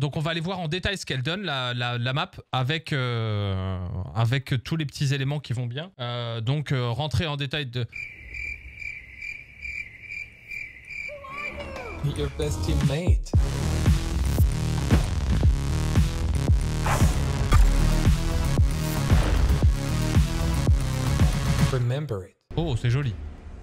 Donc on va aller voir en détail ce qu'elle donne, la map, avec, avec tous les petits éléments qui vont bien. Donc rentrer en détail de... Your best teammate. Remember it. Oh, c'est joli.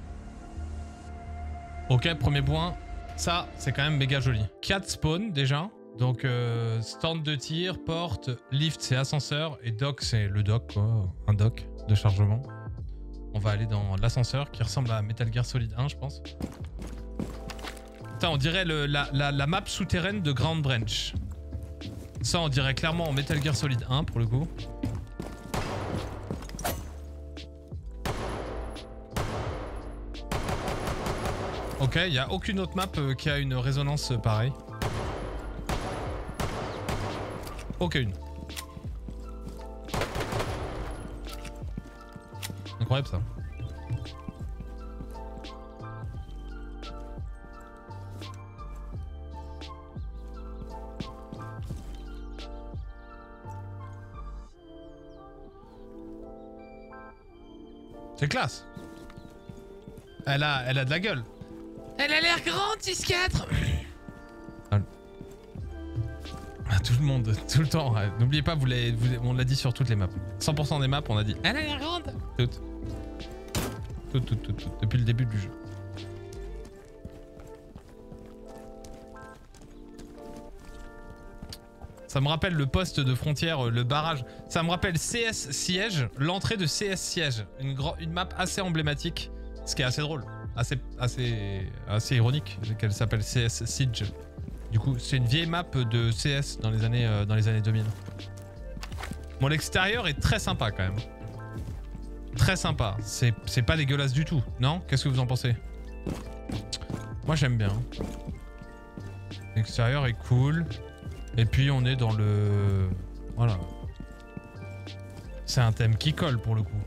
Ok, premier point. Ça, c'est quand même méga joli. 4 spawns déjà. Donc, stand de tir, porte, lift, c'est ascenseur. Et dock, c'est le dock, quoi. Un dock de chargement. On va aller dans l'ascenseur qui ressemble à Metal Gear Solid 1, je pense. Putain, on dirait la map souterraine de Ground Branch. Ça, on dirait clairement en Metal Gear Solid 1, pour le coup. Ok, il n'y a aucune autre map qui a une résonance pareille. Aucune. Incroyable ça. C'est classe. Elle a de la gueule. Elle a l'air grande, 6-4. Ah, tout le monde, tout le temps. Ouais. N'oubliez pas, on l'a dit sur toutes les maps. 100% des maps, on a dit elle a l'air grande. Toutes. Toutes. Depuis le début du jeu. Ça me rappelle le poste de frontière, le barrage. Ça me rappelle CS Siège, l'entrée de CS Siège. Une map assez emblématique, ce qui est assez drôle. Assez ironique qu'elle s'appelle CS Siege. Du coup, c'est une vieille map de CS dans les années 2000. Bon, l'extérieur est très sympa quand même. Très sympa. C'est pas dégueulasse du tout, non? Qu'est-ce que vous en pensez? Moi, j'aime bien. L'extérieur est cool. Et puis, on est dans le... Voilà. C'est un thème qui colle pour le coup.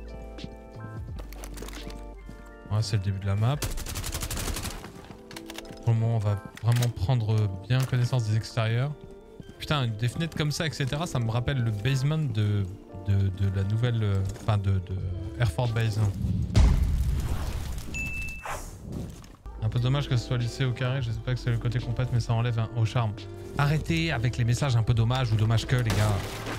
Ouais, c'est le début de la map. Pour le moment, on va vraiment prendre bien connaissance des extérieurs. Putain, des fenêtres comme ça, etc. Ça me rappelle le basement de la nouvelle... Enfin, de Airfort Base. Un peu dommage que ce soit lissé au carré. Je sais pas que c'est le côté compète, mais ça enlève au charme. Arrêtez avec les messages un peu dommage ou dommage que, les gars.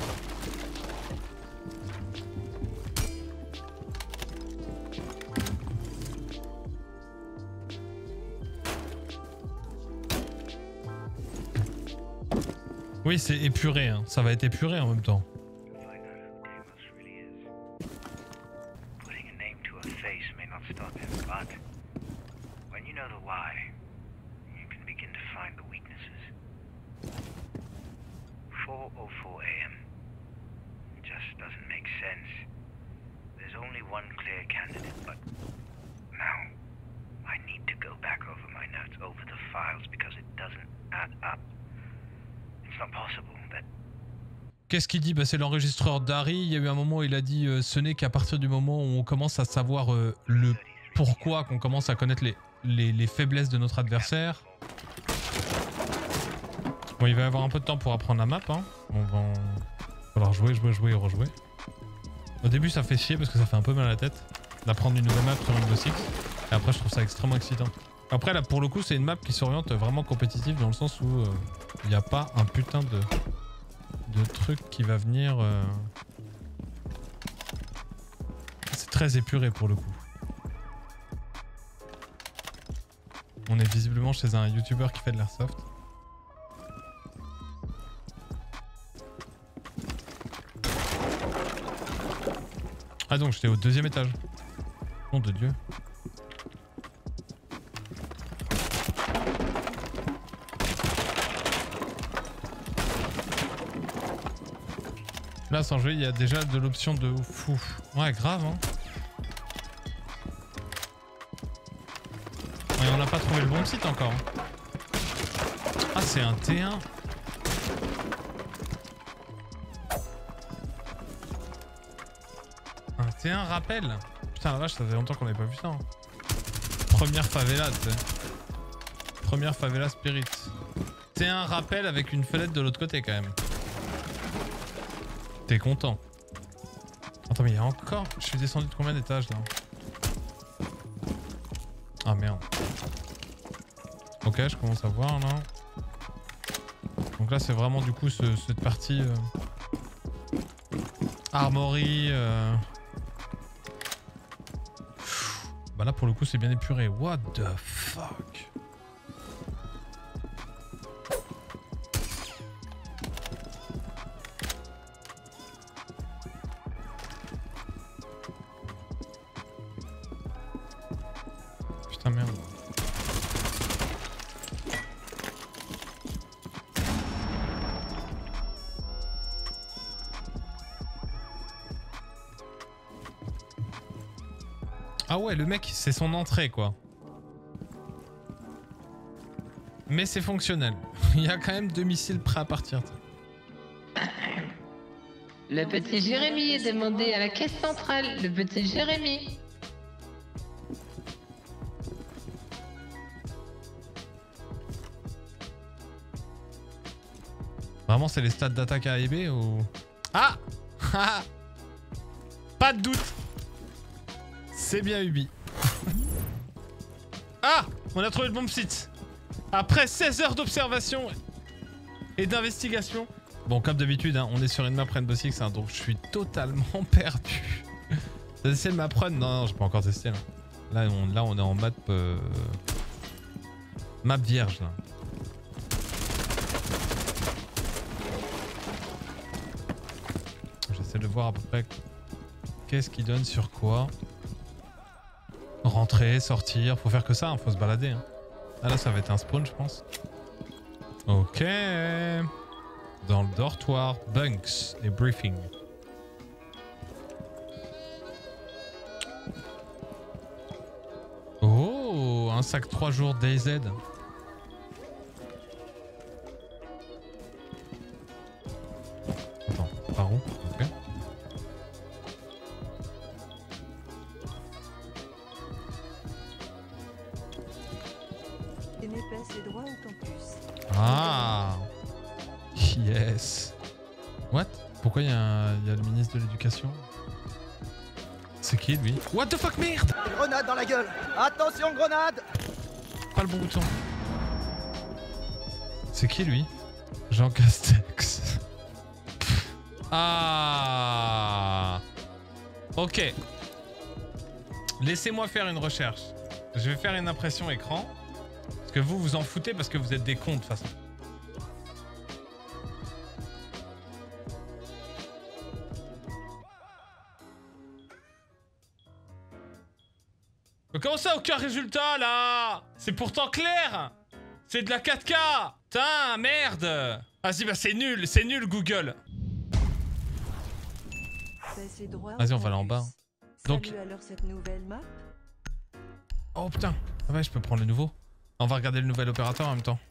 Oui, c'est épuré, hein. Ça va être épuré en même temps. Qu'est-ce qu'il dit? Bah, c'est l'enregistreur d'Harry. Il y a eu un moment où il a dit ce n'est qu'à partir du moment où on commence à savoir le pourquoi, qu'on commence à connaître les faiblesses de notre adversaire. Bon, il va y avoir un peu de temps pour apprendre la map. Hein. On va falloir jouer et rejouer. Au début, ça fait chier parce que ça fait un peu mal à la tête d'apprendre une nouvelle map sur Rainbow Six. Et après, je trouve ça extrêmement excitant. Après, là, pour le coup, c'est une map qui s'oriente vraiment compétitive dans le sens où il n'y a pas un putain de truc qui va venir. C'est très épuré pour le coup. On est visiblement chez un YouTuber qui fait de l'airsoft. Ah donc j'étais au 2e étage. Nom de Dieu. Là, sans jouer, il y a déjà de l'option de fou. Ouais, grave, hein. Et on n'a pas trouvé le bon site encore. Ah, c'est un T1. Un T1 rappel. Putain, la vache, ça fait longtemps qu'on n'avait pas vu ça. Hein. Première favela, tu sais. Première favela spirit. C'était un rappel avec une fenêtre de l'autre côté quand même. T'es content. Attends, mais il y a encore... Je suis descendu de combien d'étages là? Ah merde. Ok, je commence à voir là. Donc là c'est vraiment du coup cette partie... Armory... Bah là pour le coup c'est bien épuré. What the fuck? Putain merde. Ah ouais, le mec, c'est son entrée, quoi. Mais c'est fonctionnel. Il y a quand même 2 missiles prêts à partir. Le petit Jérémy est demandé à la caisse centrale. Le petit Jérémy. Vraiment, c'est les stats d'attaque A et B ou... Ah pas de doute. C'est bien Ubi. Ah, on a trouvé le bon site. Après 16 heures d'observation et d'investigation. Bon, comme d'habitude, hein, on est sur une map Rainbow Six, hein, donc je suis totalement perdu. T'as essayé le map run? Non, j'ai pas encore testé. Là, on est en map... map vierge, là. J'essaie de voir à peu près qu'est-ce qui donne sur quoi. Rentrer, sortir, faut faire que ça, hein, faut se balader. Hein. Ah là ça va être un spawn je pense. Ok. Dans le dortoir, bunks et briefing. Oh, un sac 3 jours DayZ. Attends, par où? Ok. Ah, yes. What? Pourquoi il y a le ministre de l'éducation? C'est qui lui? What the fuck, merde! Grenade dans la gueule! Attention, grenade! Pas le bon bouton. C'est qui lui? Jean Castex. Ah. Ok. Laissez-moi faire une recherche. Je vais faire une impression écran. Parce que vous vous en foutez parce que vous êtes des cons de toute façon. Mais comment ça aucun résultat là? C'est pourtant clair. C'est de la 4K. Putain, merde. Vas-y, bah c'est nul Google. Vas-y, on va aller en bas. Donc... Oh putain. Ah ouais, je peux prendre le nouveau. On va regarder le nouvel opérateur en même temps.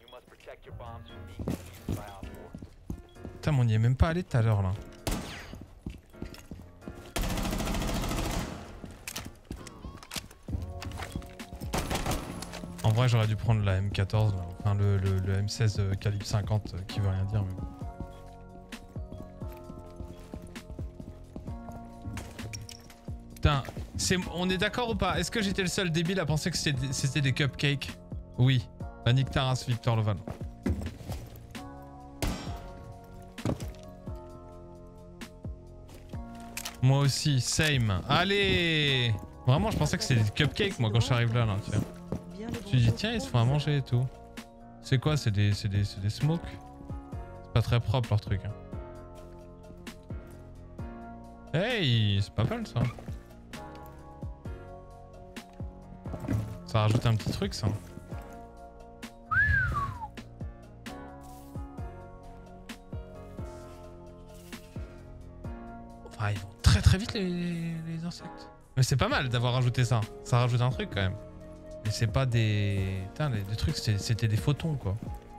Putain, mais on n'y est même pas allé tout à l'heure là. En vrai, j'aurais dû prendre la M14, là. Enfin le M16 calibre 50 qui veut rien dire. Mais... Putain, on est d'accord ou pas? Est-ce que j'étais le seul débile à penser que c'était des cupcakes? Oui. Panique Taras, Victor Leval. Moi aussi, same. Allez! Vraiment, je pensais que c'était des cupcakes, moi, quand je suis arrivé là, tu vois. Je me suis dit, tiens, ils se font à manger et tout. C'est quoi? C'est des smokes? C'est pas très propre, leur truc. Hein. Hey! C'est pas mal, ça. Ça rajoute un petit truc, ça. Enfin, ils vont très vite les insectes. Mais c'est pas mal d'avoir rajouté ça. Ça rajoute un truc quand même. Mais c'est pas des... Putain, les trucs, c'était des photons, quoi.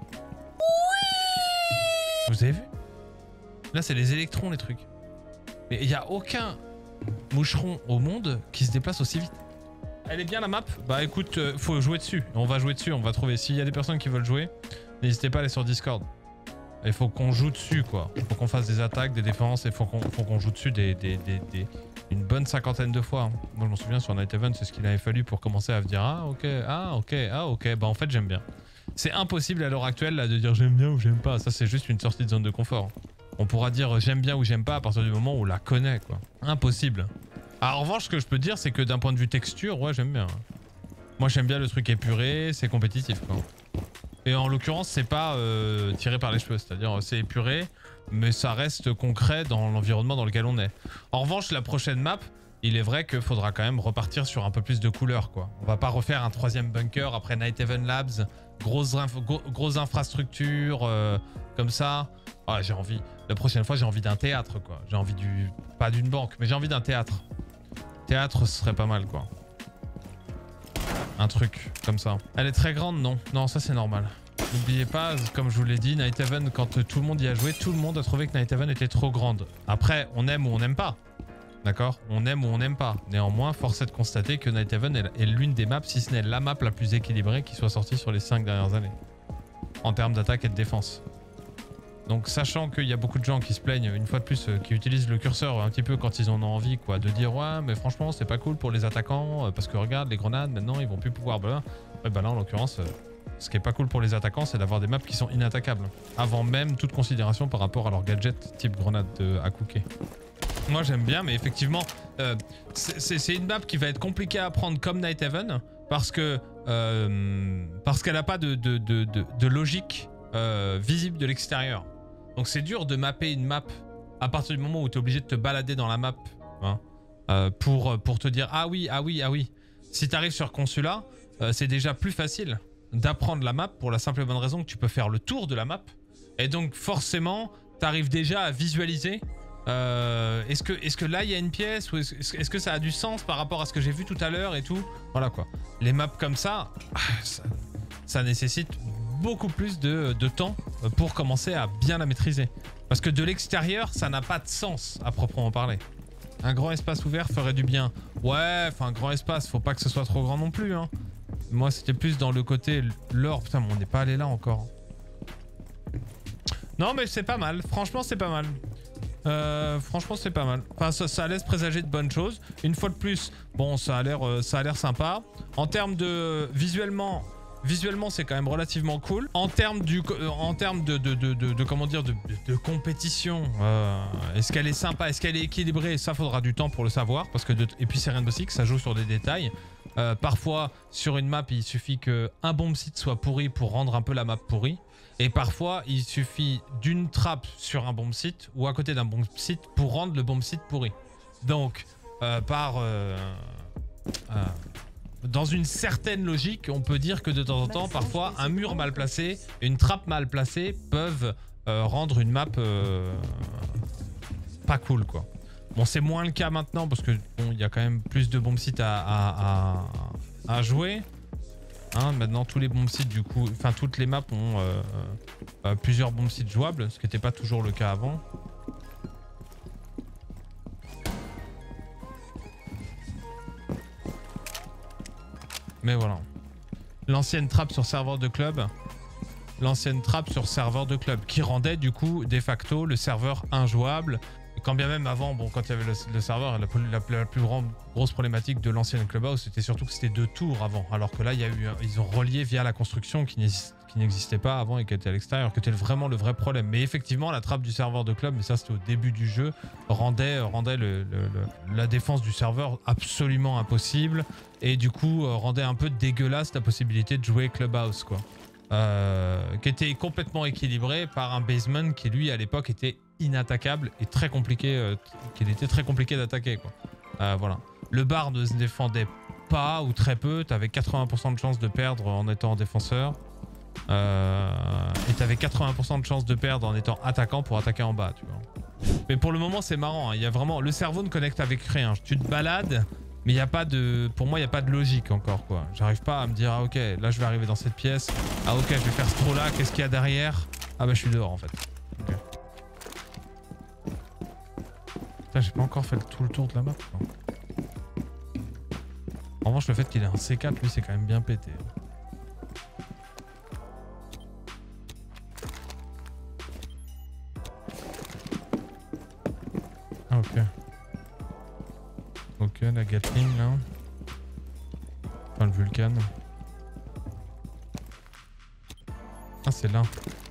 Vous avez vu? Là, c'est les électrons, les trucs. Mais il n'y a aucun moucheron au monde qui se déplace aussi vite. Elle est bien la map? Bah écoute, faut jouer dessus. On va jouer dessus, on va trouver. S'il y a des personnes qui veulent jouer, n'hésitez pas à aller sur Discord. Il faut qu'on joue dessus, quoi. Il faut qu'on fasse des attaques, des défenses, il faut qu'on joue dessus une bonne 50aine de fois. Moi, je m'en souviens, sur Night Haven, c'est ce qu'il avait fallu pour commencer à se dire « Ah, ok, ah, ok, ah, ok. » Bah, en fait, j'aime bien. C'est impossible à l'heure actuelle là, de dire « J'aime bien » ou « J'aime pas ». Ça, c'est juste une sortie de zone de confort. On pourra dire « J'aime bien » ou « J'aime pas » à partir du moment où on la connaît, quoi. Impossible. Alors, en revanche, ce que je peux te dire, c'est que d'un point de vue texture, ouais, j'aime bien. Moi, j'aime bien le truc épuré, c'est compétitif, quoi. Et en l'occurrence, c'est pas tiré par les cheveux, c'est-à-dire c'est épuré, mais ça reste concret dans l'environnement dans lequel on est. En revanche, la prochaine map, il est vrai qu'il faudra quand même repartir sur un peu plus de couleurs, quoi. On va pas refaire un 3e bunker après Night Haven Labs, grosse infrastructure, comme ça. Ah, j'ai envie. La prochaine fois, j'ai envie d'un théâtre, quoi. J'ai envie du... Pas d'une banque, mais j'ai envie d'un théâtre. Théâtre, ce serait pas mal, quoi. Un truc comme ça. Elle est très grande, non? Non, ça c'est normal. N'oubliez pas, comme je vous l'ai dit, Night Haven, quand tout le monde y a joué, tout le monde a trouvé que Night Haven était trop grande. Après, on aime ou on n'aime pas. D'accord? On aime ou on n'aime pas. Néanmoins, force est de constater que Night Haven est l'une des maps, si ce n'est la map la plus équilibrée qui soit sortie sur les 5 dernières années. En termes d'attaque et de défense. Donc sachant qu'il y a beaucoup de gens qui se plaignent, une fois de plus, qui utilisent le curseur un petit peu quand ils en ont envie, quoi, de dire ouais mais franchement c'est pas cool pour les attaquants, parce que regarde les grenades maintenant ils vont plus pouvoir, bah là en l'occurrence, ce qui est pas cool pour les attaquants c'est d'avoir des maps qui sont inattaquables, avant même toute considération par rapport à leur gadget type grenade à cooker. Moi j'aime bien, mais effectivement c'est une map qui va être compliquée à prendre comme Night Haven, parce qu'elle n'a pas de logique visible de l'extérieur. Donc c'est dur de mapper une map à partir du moment où tu es obligé de te balader dans la map, hein, pour te dire ah oui. Si tu arrives sur Consula, c'est déjà plus facile d'apprendre la map pour la simple et bonne raison que tu peux faire le tour de la map. Et donc forcément, tu arrives déjà à visualiser est-ce que là il y a une pièce, ou est-ce que ça a du sens par rapport à ce que j'ai vu tout à l'heure et tout. Voilà quoi. Les maps comme ça, ça nécessite beaucoup plus de temps pour commencer à bien la maîtriser. Parce que de l'extérieur, ça n'a pas de sens à proprement parler. Un grand espace ouvert ferait du bien. Ouais, enfin un grand espace, faut pas que ce soit trop grand non plus, hein. Moi c'était plus dans le côté lore. Putain, mais on n'est pas allé là encore. Non mais c'est pas mal, franchement c'est pas mal. Franchement c'est pas mal. Enfin ça laisse présager de bonnes choses. Une fois de plus, bon ça a l'air sympa. En termes de visuellement c'est quand même relativement cool. En termes de comment dire, de compétition, est-ce qu'elle est sympa, est-ce qu'elle est équilibrée? Ça faudra du temps pour le savoir, parce que et puis c'est Rainbow Six, ça joue sur des détails. Parfois sur une map il suffit qu'un bomb site soit pourri pour rendre un peu la map pourrie. Et parfois, il suffit d'une trappe sur un bomb site ou à côté d'un bomb site pour rendre le bomb site pourri. Donc, dans une certaine logique, on peut dire que de temps en temps, parfois, un mur mal placé, une trappe mal placée peuvent rendre une map pas cool, quoi. Bon, c'est moins le cas maintenant parce que bon, il y a quand même plus de bomb sites à jouer. Hein, maintenant tous les bomb sites du coup, enfin toutes les maps ont plusieurs bomb sites jouables, ce qui n'était pas toujours le cas avant. Mais voilà. L'ancienne trappe sur serveur de club. L'ancienne trappe sur serveur de club qui rendait du coup de facto le serveur injouable. Quand bien même avant, bon, quand il y avait le serveur, la plus grosse problématique de l'ancienne Clubhouse, c'était surtout que c'était 2 tours avant. Alors que là, ils ont relié via la construction qui n'existait pas avant et qui était à l'extérieur, qui était vraiment le vrai problème. Mais effectivement, la trappe du serveur de club, mais ça c'était au début du jeu, rendait la défense du serveur absolument impossible. Et du coup, rendait un peu dégueulasse la possibilité de jouer Clubhouse, quoi. Qui était complètement équilibré par un basement qui lui à l'époque était inattaquable et très compliqué, qu'il était très compliqué d'attaquer, quoi. Voilà. Le bar ne se défendait pas ou très peu, t'avais 80% de chance de perdre en étant défenseur et t'avais 80% de chance de perdre en étant attaquant pour attaquer en bas, tu vois. Mais pour le moment c'est marrant, hein. Il y a vraiment, le cerveau ne connecte avec rien. Tu te balades mais il y a pas de, pour moi il n'y a pas de logique encore, quoi. J'arrive pas à me dire ah ok là je vais arriver dans cette pièce, ah ok je vais faire ce trou là, qu'est-ce qu'il y a derrière, ah bah je suis dehors en fait. Okay. Putain, j'ai pas encore fait tout le tour de la map, quoi. En revanche le fait qu'il ait un C4 lui c'est quand même bien pété. ok. Ok, la Gatling là. Enfin, le Vulcan. Ah, c'est là.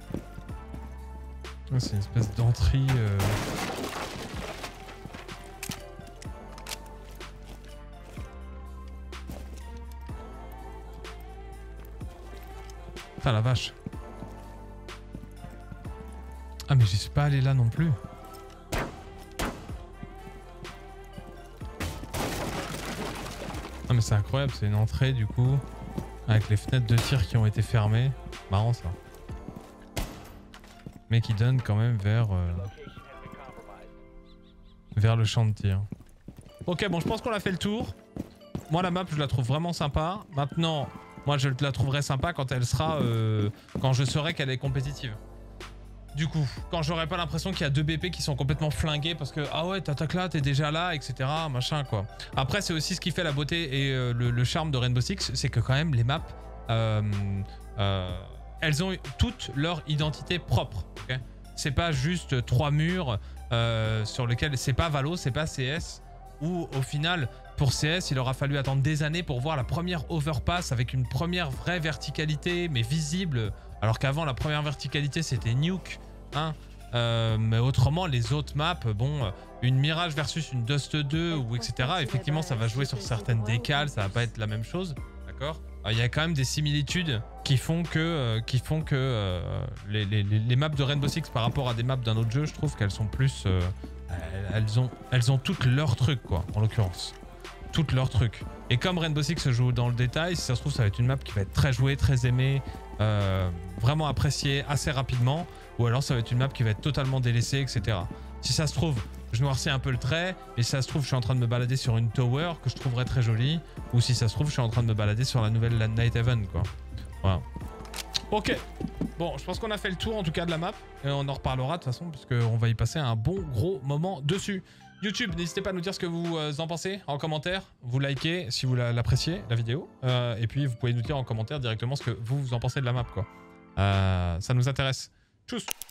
Ah, c'est une espèce d'entrée. Putain, la vache. Ah, mais j'y suis pas allé là non plus. Ah, mais c'est incroyable, c'est une entrée du coup. Avec les fenêtres de tir qui ont été fermées. Marrant ça. Mais qui donne quand même vers le champ de tir. Ok, bon, je pense qu'on a fait le tour. Moi, la map, je la trouve vraiment sympa. Maintenant, moi, je la trouverai sympa quand elle sera... quand je saurai qu'elle est compétitive. Du coup, quand j'aurai pas l'impression qu'il y a 2 BP qui sont complètement flingués parce que ah ouais, t'attaques là, t'es déjà là, etc. Machin quoi. Après, c'est aussi ce qui fait la beauté et le charme de Rainbow Six, c'est que quand même les maps, elles ont toutes leur identité propre. Okay, c'est pas juste 3 murs sur lesquels c'est pas Valo, c'est pas CS. Où au final, pour CS, il aura fallu attendre des années pour voir la première overpass avec une première vraie verticalité, mais visible. Alors qu'avant, la première verticalité, c'était Nuke. Hein, mais autrement, les autres maps, bon, une Mirage versus une Dust 2, ou etc. Effectivement, ça va jouer sur certaines décales, ça va pas être la même chose. D'accord ? Il y a quand même des similitudes qui font que, les maps de Rainbow Six par rapport à des maps d'un autre jeu, je trouve qu'elles sont plus... elles ont toutes leurs trucs, quoi, en l'occurrence. Toutes leurs trucs. Et comme Rainbow Six se joue dans le détail, si ça se trouve, ça va être une map qui va être très jouée, très aimée, vraiment appréciée assez rapidement, ou alors ça va être une map qui va être totalement délaissée, etc. Si ça se trouve, je noircis un peu le trait, et si ça se trouve, je suis en train de me balader sur une tower que je trouverais très jolie, ou si ça se trouve, je suis en train de me balader sur la nouvelle Night Haven, quoi. Voilà. Ok. Bon, je pense qu'on a fait le tour en tout cas de la map, et on en reparlera de toute façon, puisqu'on va y passer un bon gros moment dessus. YouTube, n'hésitez pas à nous dire ce que vous en pensez en commentaire. Vous likez si vous l'appréciez, la vidéo. Et puis, vous pouvez nous dire en commentaire directement ce que vous en pensez de la map, quoi. Ça nous intéresse. Tchuss!